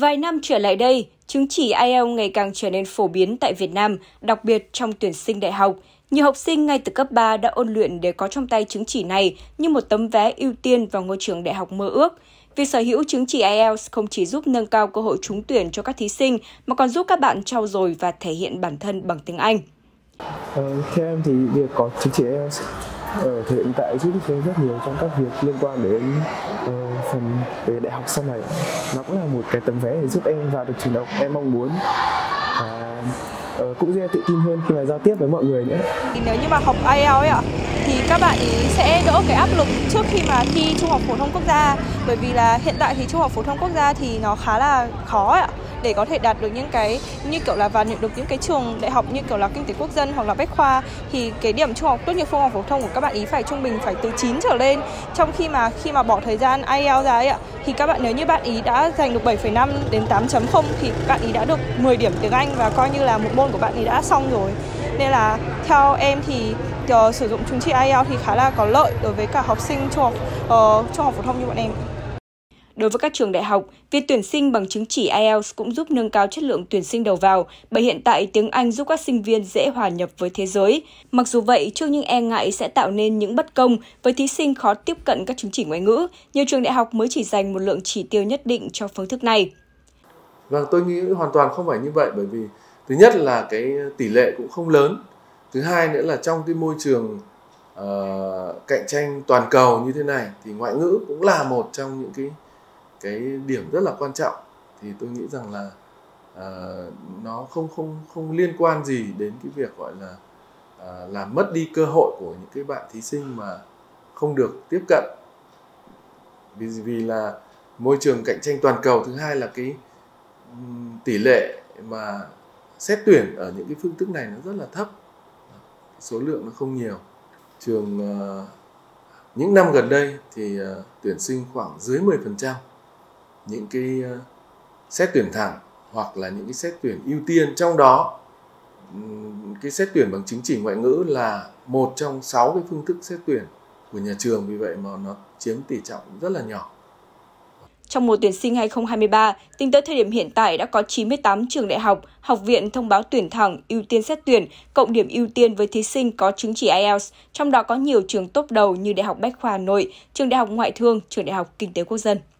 Vài năm trở lại đây, chứng chỉ IELTS ngày càng trở nên phổ biến tại Việt Nam, đặc biệt trong tuyển sinh đại học. Nhiều học sinh ngay từ cấp 3 đã ôn luyện để có trong tay chứng chỉ này như một tấm vé ưu tiên vào ngôi trường đại học mơ ước. Việc sở hữu chứng chỉ IELTS không chỉ giúp nâng cao cơ hội trúng tuyển cho các thí sinh, mà còn giúp các bạn trau dồi và thể hiện bản thân bằng tiếng Anh. Theo em thì việc có chứng chỉ IELTS ở thời hiện tại giúp em rất nhiều trong các việc liên quan đến phần về đại học sau này. Nó cũng là một cái tấm vé để giúp em vào được trường đại học em mong muốn, và cũng sẽ tự tin hơn khi mà giao tiếp với mọi người nữa. Nếu như mà học IELTS thì các bạn sẽ đỡ cái áp lực trước khi mà thi Trung học phổ thông quốc gia, bởi vì là hiện tại thì Trung học phổ thông quốc gia thì nó khá là khó để có thể đạt được những cái như kiểu là vào được những cái trường đại học như kiểu là kinh tế quốc dân hoặc là bách khoa, thì cái điểm trung học tốt nghiệp trung học phổ thông của các bạn ý phải trung bình phải từ 9 trở lên. Trong khi mà bỏ thời gian IELTS ra thì các bạn, nếu như bạn ý đã giành được 7,5 đến 8.0 thì bạn ý đã được 10 điểm tiếng Anh và coi như là một môn của bạn ý đã xong rồi. Nên là theo em thì sử dụng chứng chỉ IELTS thì khá là có lợi đối với cả học sinh trung học phổ thông như bọn em. Đối với các trường đại học, việc tuyển sinh bằng chứng chỉ IELTS cũng giúp nâng cao chất lượng tuyển sinh đầu vào, bởi hiện tại tiếng Anh giúp các sinh viên dễ hòa nhập với thế giới. Mặc dù vậy, trước những e ngại sẽ tạo nên những bất công với thí sinh khó tiếp cận các chứng chỉ ngoại ngữ, nhiều trường đại học mới chỉ dành một lượng chỉ tiêu nhất định cho phương thức này. Vâng, tôi nghĩ hoàn toàn không phải như vậy, bởi vì thứ nhất là cái tỷ lệ cũng không lớn. Thứ hai nữa là trong cái môi trường cạnh tranh toàn cầu như thế này thì ngoại ngữ cũng là một trong những cái điểm rất là quan trọng. Thì tôi nghĩ rằng là nó không liên quan gì đến cái việc gọi là làm mất đi cơ hội của những cái bạn thí sinh mà không được tiếp cận, vì là môi trường cạnh tranh toàn cầu. Thứ hai là cái tỷ lệ mà xét tuyển ở những cái phương thức này nó rất là thấp, số lượng nó không nhiều. Trường những năm gần đây thì tuyển sinh khoảng dưới 10%. Những cái xét tuyển thẳng hoặc là những cái xét tuyển ưu tiên, trong đó cái xét tuyển bằng chứng chỉ ngoại ngữ là một trong 6 cái phương thức xét tuyển của nhà trường, vì vậy mà nó chiếm tỷ trọng rất là nhỏ. Trong mùa tuyển sinh 2023, tính tới thời điểm hiện tại đã có 98 trường đại học, học viện thông báo tuyển thẳng, ưu tiên xét tuyển, cộng điểm ưu tiên với thí sinh có chứng chỉ IELTS, trong đó có nhiều trường top đầu như Đại học Bách khoa Hà Nội, Trường Đại học Ngoại thương, Trường Đại học Kinh tế Quốc dân.